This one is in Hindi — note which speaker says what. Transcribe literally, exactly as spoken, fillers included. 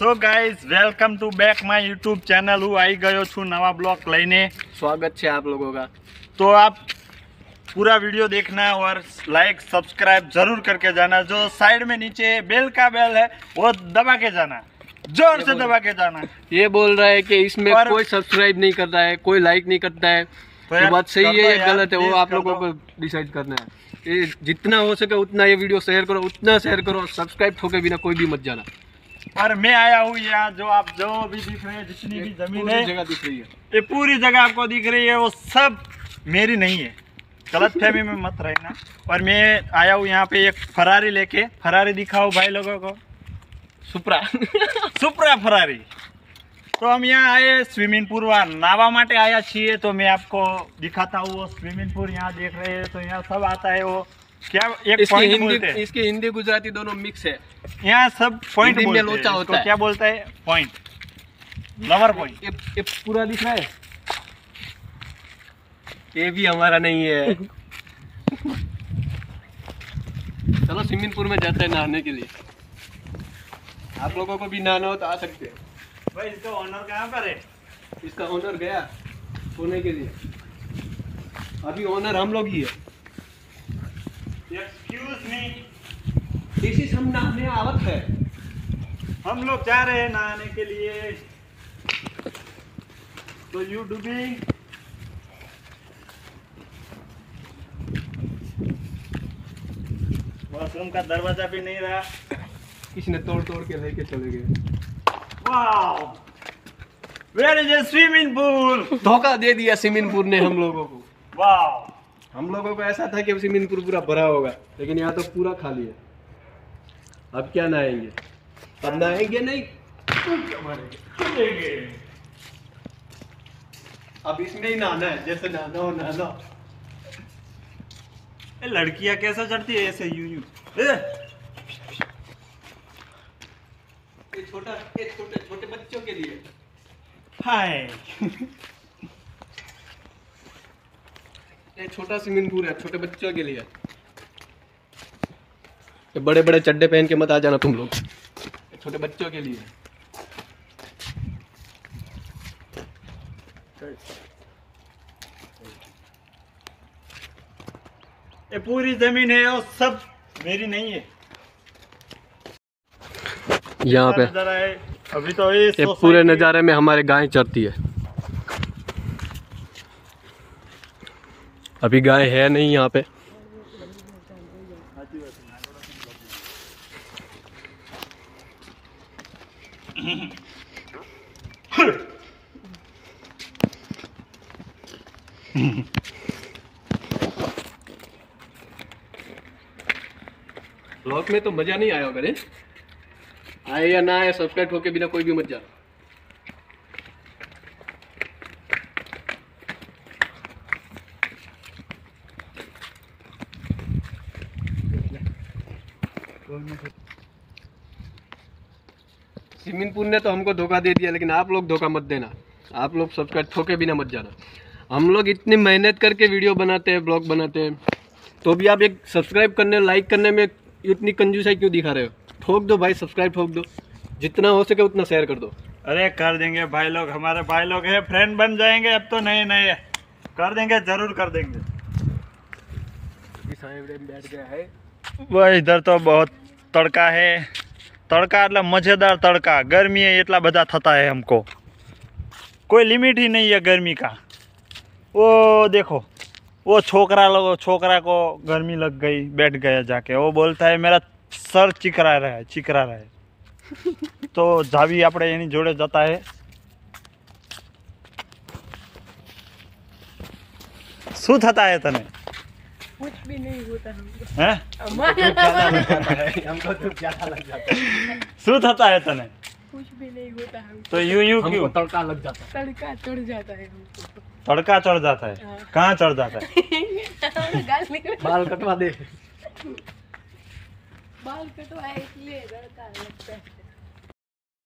Speaker 1: So guys welcome to back my YouTube channel. હું આવી ગયો છું નવા બ્લોગ લઈને।
Speaker 2: स्वागत है आप लोगों का।
Speaker 1: तो आप पूरा वीडियो देखना और लाइक सब्सक्राइब जरूर करके जाना। जो साइड में नीचे बेल का बेल है वो दबा के जाना, जोर से दबा के जाना।
Speaker 2: ये बोल रहा है कि इसमें
Speaker 1: और
Speaker 2: कोई सब्सक्राइब नहीं करता है, कोई लाइक नहीं करता है।
Speaker 1: तो
Speaker 2: ये
Speaker 1: यार
Speaker 2: बात सही
Speaker 1: कर
Speaker 2: है
Speaker 1: दो
Speaker 2: या
Speaker 1: यार,
Speaker 2: गलत है वो
Speaker 1: please
Speaker 2: आप
Speaker 1: कर
Speaker 2: लोगों
Speaker 1: दो।
Speaker 2: को डिसाइड करना है। ये जितना हो सके उतना ये वीडियो शेयर करो, उतना शेयर करो। सब्सक्राइब ठोके बिना कोई भी मत जाना।
Speaker 1: और मैं आया हूँ यहाँ, जो आप जो भी दिख रहे हैं, जितनी भी जमीन
Speaker 2: पूरी
Speaker 1: है,
Speaker 2: जगह दिख रही है,
Speaker 1: ये पूरी जगह आपको दिख रही है, वो सब मेरी नहीं है। गलत फहमी में मत रहना। और मैं आया हूँ यहाँ पे एक फरारी लेके। फरारी दिखाओ भाई लोगों को।
Speaker 2: Supra
Speaker 1: Supra Ferrari. तो हम यहाँ आए स्विमिंग पूल नावा माटे आया छे। तो मैं आपको दिखाता हूँ वो स्विमिंग पूल। यहाँ देख रहे हैं तो यहाँ सब आता है। वो क्या एक
Speaker 2: इसकी
Speaker 1: पॉइंट
Speaker 2: हिंदी
Speaker 1: बोलते हैं,
Speaker 2: इसकी हिंदी गुजराती दोनों मिक्स है।
Speaker 1: यहाँ सब पॉइंट
Speaker 2: हिंदी में
Speaker 1: बोलते हैं।
Speaker 2: लोचा होता
Speaker 1: इसको
Speaker 2: है।
Speaker 1: क्या बोलता है? Point, lover point.
Speaker 2: ये, ये पूरा दिख रहा है, ये भी हमारा नहीं है। चलो स्विमिंग पूल में जाते हैं नहाने के लिए। आप लोगों को भी नहाना हो तो आ सकते हैं।
Speaker 1: भाई इसका ओनर कहाँ पर है?
Speaker 2: इसका ओनर गया सोने के लिए, अभी ओनर हम लोग ही है।
Speaker 1: एक्सक्यूज मी,
Speaker 2: इसी हम नहाने आवत है।
Speaker 1: हम लोग जा रहे हैं नहाने के लिए। तो यू डूबिंग वॉशरूम का दरवाजा भी नहीं रहा।
Speaker 2: किसी ने तोड़ तोड़ के लेके चले गए।
Speaker 1: Wow, where is a swimming pool.
Speaker 2: धोखा दे दिया स्विमिंग पूल ने हम लोगों को।
Speaker 1: वाओ,
Speaker 2: हम लोगों को ऐसा था कि स्विमिंग पूल पूरा भरा होगा, लेकिन यहाँ तो पूरा खाली है। अब क्या नहाएंगे? अब नहाएंगे नहीं, अब इसमें ही नहाना है। जैसे नहाना हो नहाना।
Speaker 1: ये लड़कियां कैसे चढ़ती है ऐसे यूं यूं? ए,
Speaker 2: ये छोटा ये छोटे छोटे बच्चों के लिए।
Speaker 1: हाय।
Speaker 2: ये छोटा स्विमिंग पूल है, छोटे बच्चों के लिए। ये बड़े बड़े चड्डे पहन के मत आ जाना तुम लोग, ये छोटे बच्चों के लिए।
Speaker 1: ये पूरी जमीन है और सब मेरी नहीं है।
Speaker 2: यहाँ पे
Speaker 1: नजारा है अभी तो ये
Speaker 2: ये पूरे नज़ारे में हमारे गाय चरती है। अभी गाय है नहीं यहाँ पे। ब्लॉग में तो मजा नहीं आया होगा रे। आए या ना आए, सब्सक्राइब होके बिना कोई भी मत जा। स्विमिंग पूल ने तो हमको धोखा दे दिया, लेकिन आप लोग धोखा मत देना। आप लोग सब्सक्राइब ठोके बिना मत जाना। हम लोग इतनी मेहनत करके वीडियो बनाते हैं, ब्लॉग बनाते हैं, तो भी आप एक सब्सक्राइब करने लाइक करने में इतनी कंजूसाई क्यों दिखा रहे हो? ठोक दो भाई, सब्सक्राइब ठोक दो। जितना हो सके उतना शेयर कर दो।
Speaker 1: अरे कर देंगे भाई लोग, हमारे भाई लोग हैं, फ्रेंड बन जाएंगे। अब तो नए नए कर देंगे, जरूर कर देंगे।
Speaker 2: बैठ गया है
Speaker 1: वो इधर तो बहुत तड़का है। तड़का એટલે मजेदार तड़का। गर्मी है इतना बड़ा थता है हमको, कोई लिमिट ही नहीं है गर्मी का। वो देखो, वो छोकरा लोग, छोकरा को गर्मी लग गई, बैठ गया जाके। वो बोलता है मेरा सर चिकरा रहा है, चिकरा रहा है। तो जावी આપણે એની જોડે જતા है। શું થતા है तने?
Speaker 3: कुछ भी नहीं होता हमको।
Speaker 1: हैं?
Speaker 2: हमको तो ज्यादा लग जाता है।
Speaker 1: શું થતા है तने?
Speaker 3: कुछ भी नहीं होता हमको।
Speaker 1: तो यूं यूं क्यों?
Speaker 2: हमको तड़का लग जाता है।
Speaker 3: तड़का चढ़ जाता है हमको।
Speaker 1: तड़का चढ़ जाता है?
Speaker 3: हाँ।
Speaker 1: कहाँ चढ़ जाता है?
Speaker 3: गाल निकल,
Speaker 2: बाल कटवा दे।
Speaker 3: बाल कटवाए इसलिए तड़का लगता है।